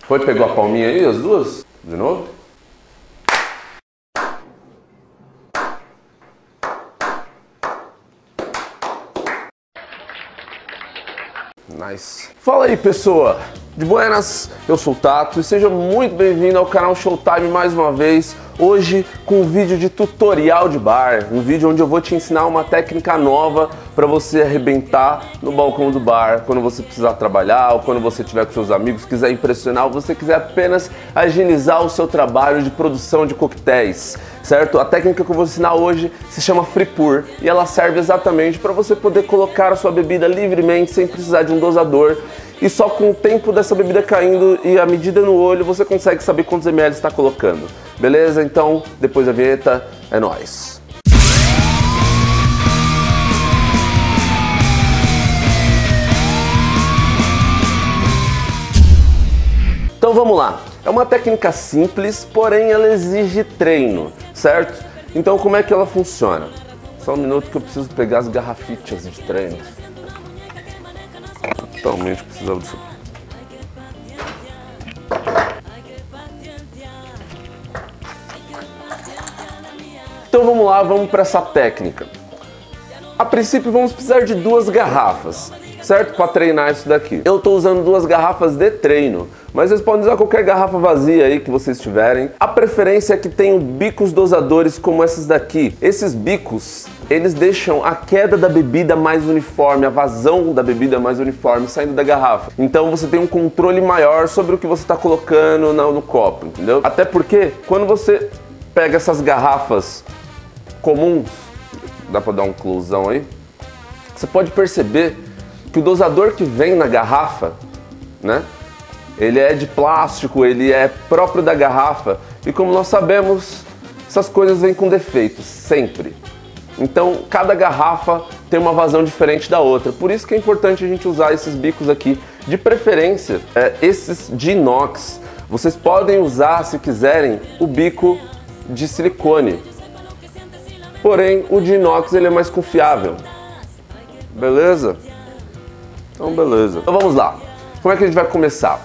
Foi, pegou a palminha aí, as duas? De novo? Nice. Fala aí, pessoa! De buenas, eu sou o Tato e seja muito bem-vindo ao canal Showtime mais uma vez. Hoje com um vídeo de tutorial de bar, um vídeo onde eu vou te ensinar uma técnica nova para você arrebentar no balcão do bar, quando você precisar trabalhar ou quando você estiver com seus amigos, quiser impressionar ou você quiser apenas agilizar o seu trabalho de produção de coquetéis, certo? A técnica que eu vou ensinar hoje se chama Free Pour e ela serve exatamente para você poder colocar a sua bebida livremente sem precisar de um dosador. E só com o tempo dessa bebida caindo e a medida no olho você consegue saber quantos ml está colocando. Beleza? Então, depois da vinheta, é nóis! Então vamos lá. É uma técnica simples, porém ela exige treino, certo? Então como é que ela funciona? Só um minuto que eu preciso pegar as garrafitas de treino. Totalmente precisava disso. Então vamos lá, vamos para essa técnica. A princípio vamos precisar de 2 garrafas, certo? Para treinar isso daqui. Eu estou usando 2 garrafas de treino, mas vocês podem usar qualquer garrafa vazia aí que vocês tiverem. A preferência é que tenham bicos dosadores como esses daqui. Esses bicos, eles deixam a queda da bebida mais uniforme, a vazão da bebida mais uniforme saindo da garrafa. Então você tem um controle maior sobre o que você está colocando no copo, entendeu? Até porque quando você pega essas garrafas comuns, dá para dar um closão aí, você pode perceber que o dosador que vem na garrafa, né? Ele é de plástico, ele é próprio da garrafa e como nós sabemos, essas coisas vêm com defeitos, sempre. Então, cada garrafa tem uma vazão diferente da outra. Por isso que é importante a gente usar esses bicos aqui. De preferência, esses de inox. Vocês podem usar, se quiserem, o bico de silicone. Porém, o de inox ele é mais confiável. Beleza? Então, beleza. Então, vamos lá. Como é que a gente vai começar?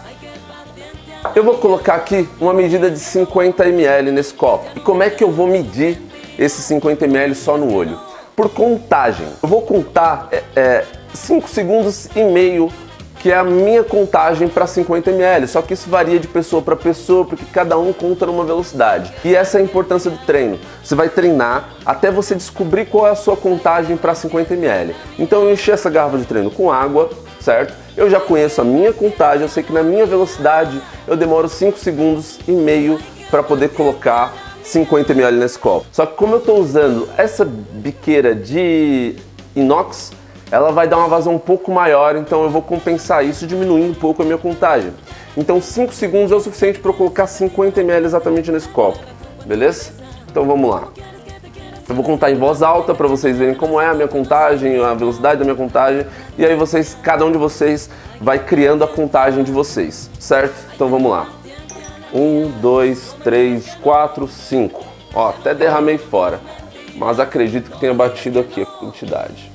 Eu vou colocar aqui uma medida de 50 ml nesse copo. E como é que eu vou medir esses 50 ml só no olho? Por contagem. Eu vou contar 5 segundos e meio, que é a minha contagem para 50 ml. Só que isso varia de pessoa para pessoa, porque cada um conta numa velocidade. E essa é a importância do treino. Você vai treinar até você descobrir qual é a sua contagem para 50 ml. Então eu enchi essa garrafa de treino com água, certo? Eu já conheço a minha contagem, eu sei que na minha velocidade eu demoro 5 segundos e meio para poder colocar 50 ml nesse copo. Só que como eu estou usando essa biqueira de inox, ela vai dar uma vazão um pouco maior, então eu vou compensar isso diminuindo um pouco a minha contagem. Então 5 segundos é o suficiente para eu colocar 50 ml exatamente nesse copo, beleza? Então vamos lá. Eu vou contar em voz alta para vocês verem como é a minha contagem, a velocidade da minha contagem, e aí vocês, cada um de vocês vai criando a contagem de vocês, certo? Então vamos lá. 1, 2, 3, 4, 5. Ó, até derramei fora, mas acredito que tenha batido aqui a quantidade.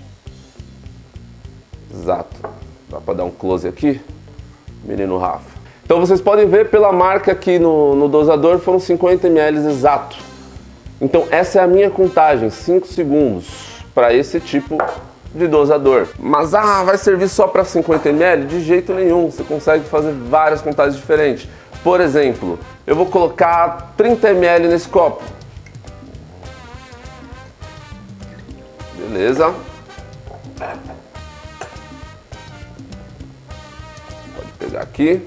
Exato. Dá para dar um close aqui? Menino Rafa. Então vocês podem ver pela marca aqui no dosador, foram 50 ml exato. Então essa é a minha contagem, 5 segundos para esse tipo de dosador. Mas vai servir só para 50 ml? De jeito nenhum, você consegue fazer várias contagens diferentes. Por exemplo, eu vou colocar 30 ml nesse copo. Beleza. Pode pegar aqui.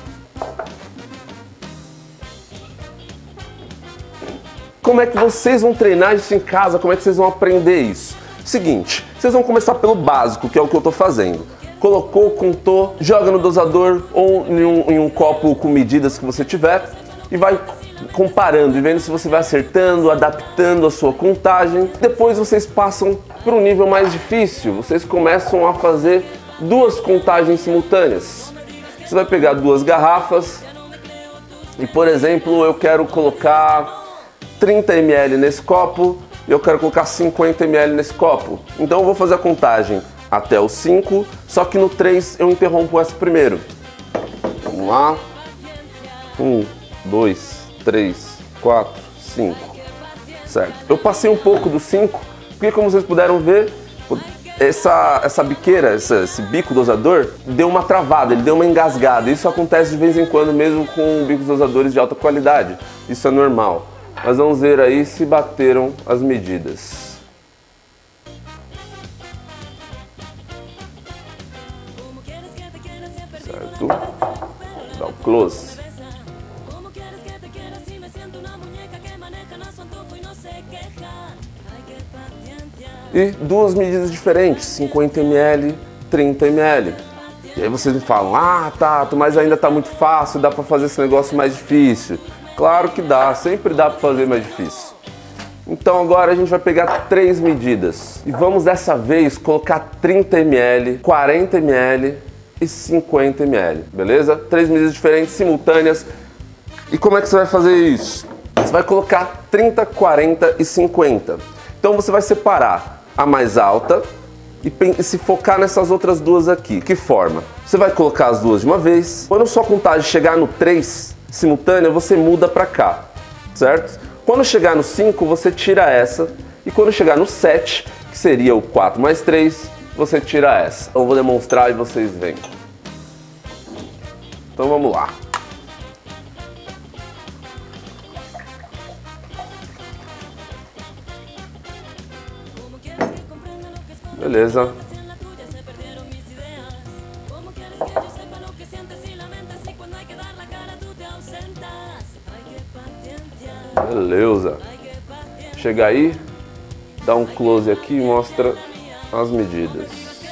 Como é que vocês vão treinar isso em casa? Como é que vocês vão aprender isso? Seguinte, vocês vão começar pelo básico, que é o que eu estou fazendo. Colocou, contou, joga no dosador ou em um copo com medidas que você tiver e vai comparando e vendo se você vai acertando, adaptando a sua contagem. Depois vocês passam para um nível mais difícil, vocês começam a fazer 2 contagens simultâneas. Você vai pegar 2 garrafas e, por exemplo, eu quero colocar 30 ml nesse copo e eu quero colocar 50 ml nesse copo. Então eu vou fazer a contagem até o 5, só que no 3 eu interrompo essa primeiro. Vamos lá. 1, 2, 3, 4, 5. Certo? Eu passei um pouco do 5, porque como vocês puderam ver, essa biqueira, esse bico dosador, deu uma travada, ele deu uma engasgada. Isso acontece de vez em quando mesmo com bicos dosadores de alta qualidade. Isso é normal. Mas vamos ver aí se bateram as medidas. Certo? Dá o close. E duas medidas diferentes, 50 ml, 30 ml. E aí vocês me falam, ah, Tato, mas ainda tá muito fácil, dá pra fazer esse negócio mais difícil. Claro que dá, sempre dá pra fazer mais difícil. Então agora a gente vai pegar 3 medidas. E vamos dessa vez colocar 30 ml, 40 ml e 50 ml, beleza? 3 medidas diferentes, simultâneas. E como é que você vai fazer isso? Você vai colocar 30, 40 e 50. Então você vai separar a mais alta e se focar nessas outras duas aqui. Que forma? Você vai colocar as duas de uma vez. Quando sua contagem chegar no 3, simultânea, você muda para cá, certo? Quando chegar no 5, você tira essa. E quando chegar no 7, que seria o 4 mais 3, você tira essa. Então eu vou demonstrar e vocês veem. Então vamos lá. Beleza. Beleza. Chega aí, dá um close aqui e mostra as medidas.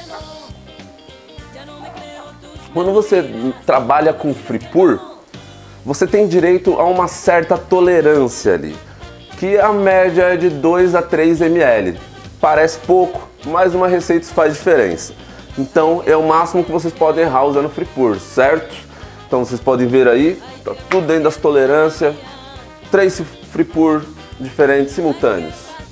Quando você trabalha com free pour, você tem direito a uma certa tolerância ali, que a média é de 2 a 3 ml. Parece pouco, mas uma receita faz diferença. Então é o máximo que vocês podem errar usando free pour, certo? Então vocês podem ver aí, tá tudo dentro das tolerâncias, 3 free pour diferentes, simultâneos.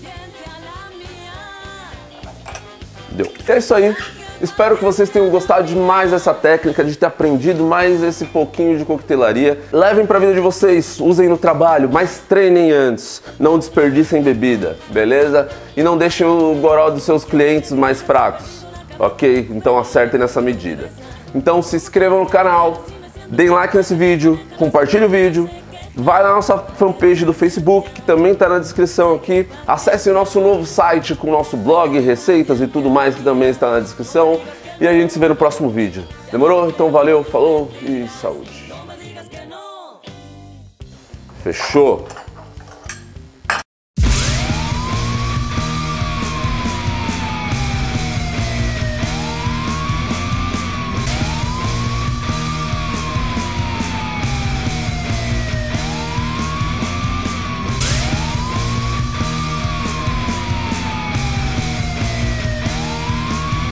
Deu. É isso aí. Espero que vocês tenham gostado de mais essa técnica, de ter aprendido mais esse pouquinho de coquetelaria. Levem para a vida de vocês, usem no trabalho, mas treinem antes. Não desperdicem bebida, beleza? E não deixem o goró dos seus clientes mais fracos, ok? Então acertem nessa medida. Então se inscrevam no canal, deem like nesse vídeo, compartilhem o vídeo. Vai na nossa fanpage do Facebook, que também está na descrição aqui. Acesse o nosso novo site com o nosso blog, receitas e tudo mais, que também está na descrição. E a gente se vê no próximo vídeo. Demorou? Então valeu, falou e saúde. Fechou?